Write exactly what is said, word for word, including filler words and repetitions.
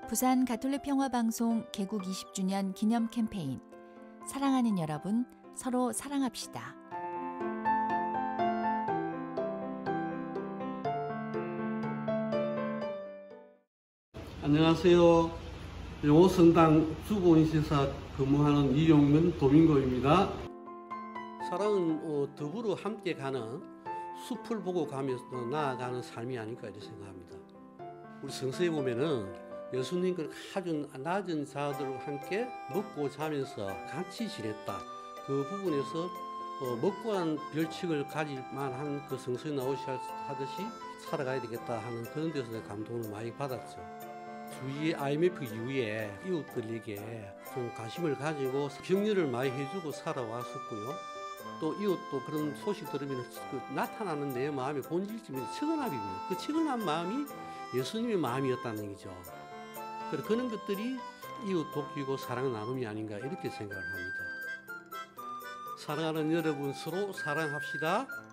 부산 가톨릭 평화방송 개국 이십 주년 기념 캠페인 사랑하는 여러분, 서로 사랑합시다. 안녕하세요. 용호성당 주보인쇄사 근무하는 이용면 도민고입니다. 사랑은 어, 더불어 함께 가는 숲을 보고 가면서 나아가는 삶이 아닐까 이렇게 생각합니다. 우리 성서에 보면은 예수님과 아주 낮은 자들과 함께 먹고 자면서 같이 지냈다. 그 부분에서 어, 먹고 한 별칙을 가질 만한 그 성서에 나오시듯이 살아가야 되겠다 하는 그런 데서 감동을 많이 받았죠. 주위의 아이엠에프 이후에 이웃들에게 좀 관심을 가지고 격려를 많이 해주고 살아왔었고요. 또 이웃도 그런 소식 들으면 그 나타나는 내 마음의 본질쯤이 측은함입니다. 그 측은한 마음이 예수님의 마음이었다는 얘기죠. 그래서 그런 것들이 이웃 돕기고 사랑 나눔이 아닌가 이렇게 생각을 합니다. 사랑하는 여러분, 서로 사랑합시다.